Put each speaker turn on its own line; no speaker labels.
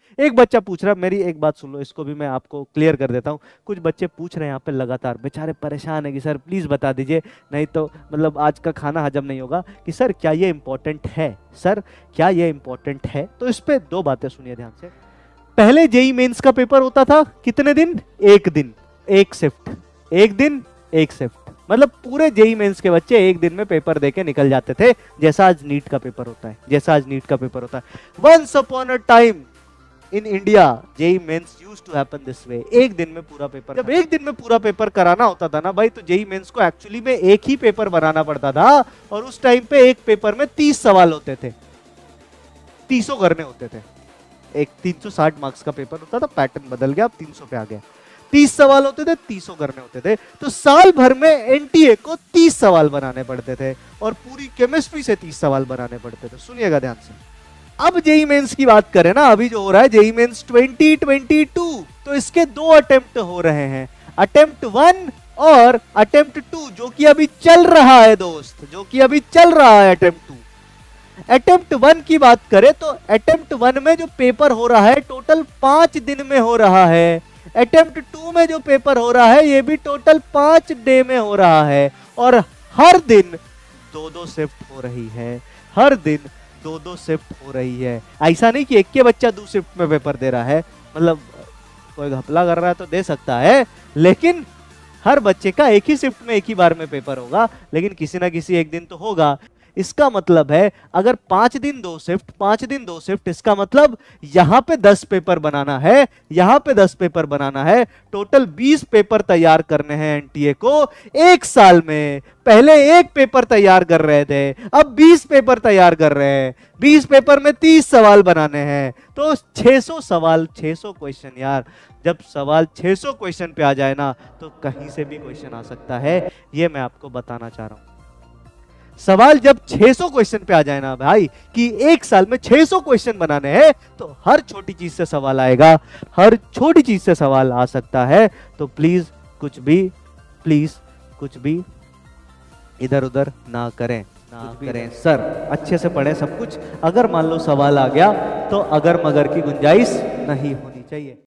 एक बच्चा पूछ रहा है, मेरी एक बात सुन लो, इसको भी मैं आपको क्लियर कर देता हूँ। कुछ बच्चे पूछ रहे हैं यहाँ पे लगातार, बेचारे परेशान है कि सर प्लीज बता दीजिए, नहीं तो मतलब आज का खाना हजम नहीं होगा, कि सर क्या ये इंपॉर्टेंट है, सर क्या ये इंपॉर्टेंट है। तो इस पे दो बातें सुनिए ध्यान से। पहले जेई मेंस का पेपर होता था कितने दिन, एक दिन, एक शिफ्ट, एक दिन एक शिफ्ट, मतलब पूरे जेई मेंस के बच्चे एक दिन में पेपर देके निकल जाते थे, जैसा आज नीट का पेपर होता है, जैसा आज नीट का पेपर होता है। Once upon a time in India JEE mains used to happen this way, एक दिन में पूरा पेपर, जब एक दिन में पूरा पेपर कराना होता था ना भाई, तो जेई मेंस को एक्चुअली में एक ही पेपर बनाना पड़ता था, और उस टाइम पे एक पेपर में 30 सवाल होते थे, 30 करने होते थे। एक 360 मार्क्स का पेपर होता था, पैटर्न बदल गया, अब 300 पे आ गया। 30 सवाल होते थे, 30 करने होते थे, तो साल भर में एनटीए को 30 सवाल बनाने पड़ते थे, और पूरी केमिस्ट्री से 30 सवाल बनाने पड़ते थे। सुनिएगा ध्यान से। अब जेई मेंस की बात करें ना, अभी जो हो रहा है जेई मेंस 2022, तो इसके दो अटेम्प्ट हो रहे हैं, अटेम्प्ट 1 और अटेम्प्ट 2, जो कि अभी चल रहा है दोस्त, जो कि अभी चल रहा है अटेम्प्ट 2। अटेम्प्ट 1 की बात करें तो अटेम्प्ट 1 में जो पेपर हो रहा है टोटल 5 दिन में हो रहा है, अटेम्प्ट 2 में जो पेपर हो रहा है ये भी टोटल 5 डे में हो रहा है, और हर दिन 2-2 शिफ्ट हो रही है, हर दिन 2-2 शिफ्ट हो रही है। ऐसा नहीं कि एक के बच्चा 2 शिफ्ट में पेपर दे रहा है, मतलब कोई घपला कर रहा है तो दे सकता है, लेकिन हर बच्चे का एक ही शिफ्ट में एक ही बार में पेपर होगा, लेकिन किसी ना किसी एक दिन तो होगा। इसका मतलब है अगर 5 दिन 2 शिफ्ट, 5 दिन 2 शिफ्ट, इसका मतलब यहां पे 10 पेपर बनाना है, यहां पे 10 पेपर बनाना है, टोटल 20 पेपर तैयार करने हैं एनटीए को एक साल में। पहले एक पेपर तैयार कर रहे थे, अब 20 पेपर तैयार कर रहे हैं, 20 पेपर में 30 सवाल बनाने हैं, तो 600 सवाल, 600 क्वेश्चन यार। जब सवाल 600 क्वेश्चन पे आ जाए ना, तो कहीं से भी क्वेश्चन आ सकता है, ये मैं आपको बताना चाह रहा हूं। सवाल जब 600 क्वेश्चन पे आ जाए ना भाई, कि एक साल में 600 क्वेश्चन बनाने हैं, तो हर छोटी चीज से सवाल आएगा, हर छोटी चीज से सवाल आ सकता है। तो प्लीज कुछ भी इधर उधर ना करें, सर अच्छे से पढ़ें सब कुछ। अगर मान लो सवाल आ गया तो अगर मगर की गुंजाइश नहीं होनी चाहिए।